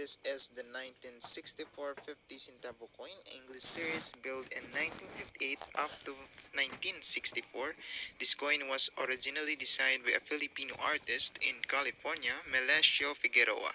This is the 1964 50 centavo coin, English series, built in 1958 up to 1964. This coin was originally designed by a Filipino artist in California, Melesio Figueroa.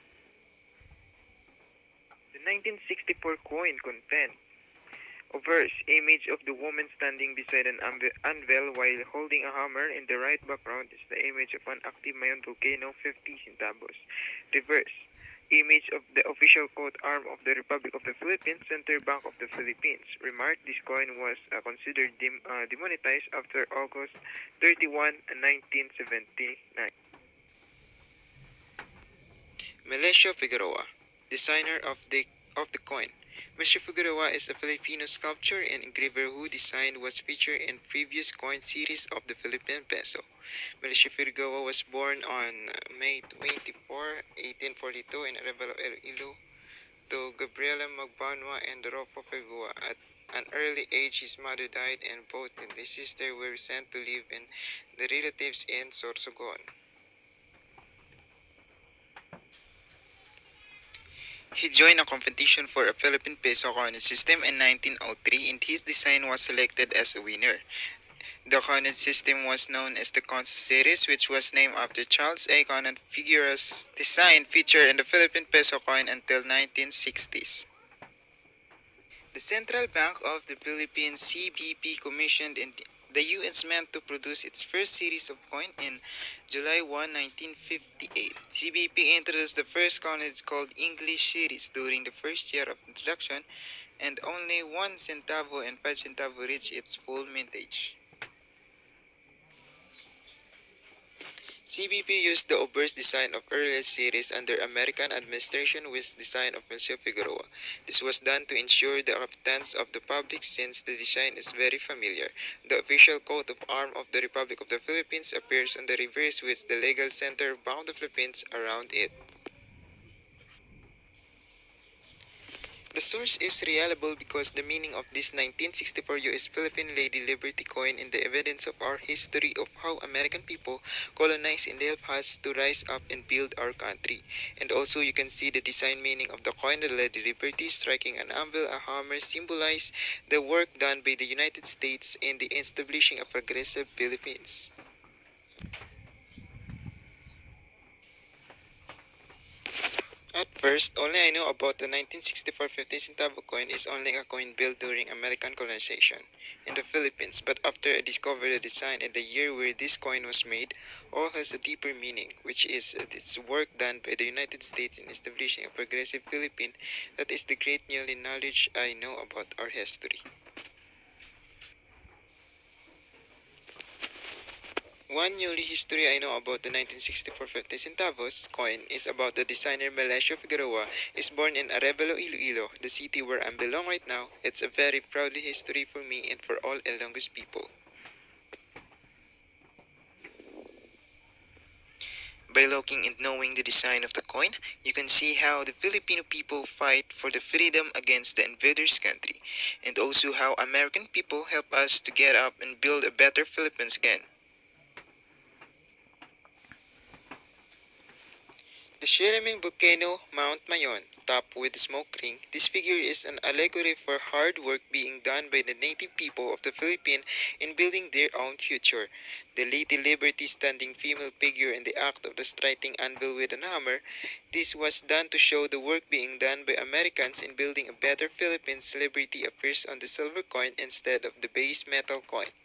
The 1964 coin contains a verse image of the woman standing beside an anvil while holding a hammer. In the right background is the image of an active Mayon volcano, 50 centavos. Reverse image of the official coat arm of the Republic of the Philippines, Central Bank of the Philippines. Remark, this coin was considered demonetized after August 31, 1979. Melesio Figueroa, designer of the coin. Melesio Figueroa is a Filipino sculptor and engraver whose design was featured in previous coin series of the Philippine peso. Melesio Figueroa was born on May 24, 1842 in Arevalo, Iloilo, to Gabriela Magbanwa and Rodolfo Figueroa. At an early age, his mother died and both and his sister were sent to live in the relatives in Sorsogon. He joined a competition for a Philippine peso coinage system in 1903 and his design was selected as a winner. The coinage system was known as the Consa series, which was named after Charles A. Conan Figueroa's design featured in the Philippine peso coin until 1960s. The Central Bank of the Philippines (CBP) commissioned the U.S. Mint to produce its first series of coin in July 1, 1958. CBP introduced the first coinage called English series during the first year of introduction, and only 1 centavo and 5 centavo reached its full mintage. CBP used the obverse design of earlier series under American administration with design of Melesio Figueroa. This was done to ensure the acceptance of the public since the design is very familiar. The official coat of arms of the Republic of the Philippines appears on the reverse with the legal center bound the Philippines around it. The source is reliable because the meaning of this 1964 U.S. Philippine Lady Liberty coin is the evidence of our history of how American people colonized and helped us to rise up and build our country. And also you can see the design meaning of the coin, the Lady Liberty, striking an anvil, a hammer, symbolize the work done by the United States in the establishing a progressive Philippines. At first, only I know about the 1964 50 centavo coin is only a coin built during American colonization in the Philippines, but after I discovered the design and the year where this coin was made, all has a deeper meaning, which is its work done by the United States in establishing a progressive Philippine. That is the great new knowledge I know about our history. One newly history I know about the 1964 50 centavos coin is about the designer Melesio Figueroa is born in Arevalo, Iloilo, the city where I belong right now. It's a very proudly history for me and for all Ilongos people. By looking and knowing the design of the coin, you can see how the Filipino people fight for the freedom against the invaders' country, and also how American people help us to get up and build a better Philippines again. The Shiraming volcano, Mount Mayon, topped with a smoke ring, this figure is an allegory for hard work being done by the native people of the Philippines in building their own future. The Lady Liberty standing female figure in the act of the striking anvil with an hammer, this was done to show the work being done by Americans in building a better Philippines. Liberty appears on the silver coin instead of the base metal coin.